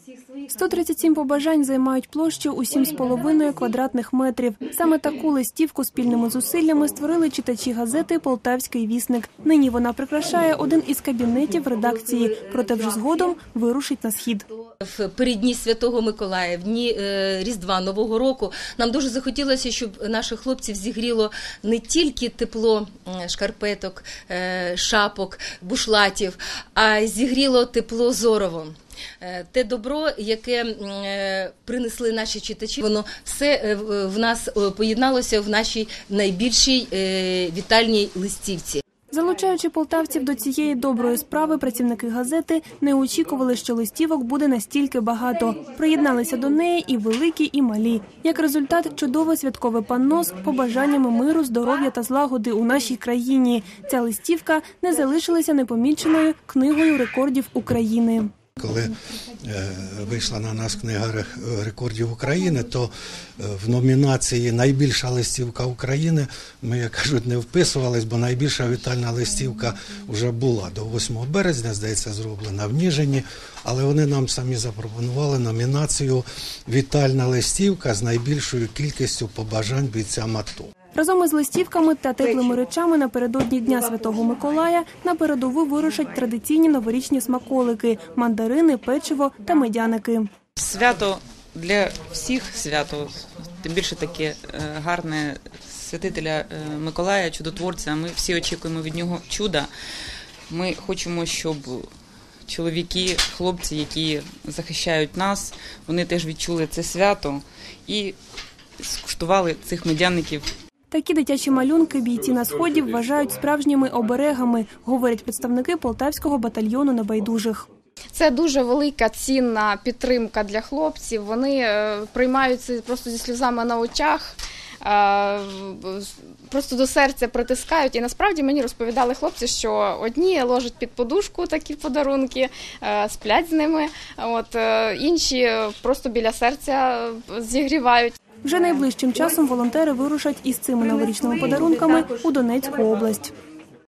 137 побажань займають площу у 7,5 квадратних метрів. Саме таку листівку спільними зусиллями створили читачі газети «Полтавський вісник». Нині вона прикрашає один із кабінетів редакції, проте вже згодом вирушить на схід. В переддні Святого Миколая, в дні Різдва, Нового року нам дуже захотілося, щоб наших хлопців зігріло не тільки тепло шкарпеток, шапок, бушлатів, а зігріло тепло зорово. Те добро, яке принесли наші читачі, воно все в нас поєдналося в нашій найбільшій вітальній листівці. Залучаючи полтавців до цієї доброї справи, працівники газети не очікували, що листівок буде настільки багато. Приєдналися до неї і великі, і малі. Як результат – чудове святкове панно з побажаннями миру, здоров'я та злагоди у нашій країні. Ця листівка не залишилася непоміченою книгою рекордів України. Коли вийшла на нас книга рекордів України, то в номінації «Найбільша листівка України» ми, як кажуть, не вписувались, бо найбільша вітальна листівка вже була. До 8 березня, здається, зроблена в Ніжині, але вони нам самі запропонували номінацію «Вітальна листівка з найбільшою кількістю побажань бійцям АТО». Разом із листівками та теплими речами напередодні Дня Святого Миколая на передову вирушать традиційні новорічні смаколики – мандарини, печиво та медяники. Свято для всіх свято, тим більше таке гарне святителя Миколая, чудотворця. Ми всі очікуємо від нього чуда. Ми хочемо, щоб чоловіки, хлопці, які захищають нас, вони теж відчули це свято і скуштували цих медяників. Такі дитячі малюнки бійці на Сході вважають справжніми оберегами, говорять представники Полтавського батальйону небайдужих. Це дуже велика цінна підтримка для хлопців. Вони приймають це просто зі сльозами на очах, просто до серця притискають. І насправді мені розповідали хлопці, що одні ложать під подушку такі подарунки, сплять з ними, інші просто біля серця зігрівають. Вже найближчим часом волонтери вирушать із цими новорічними подарунками у Донецьку область.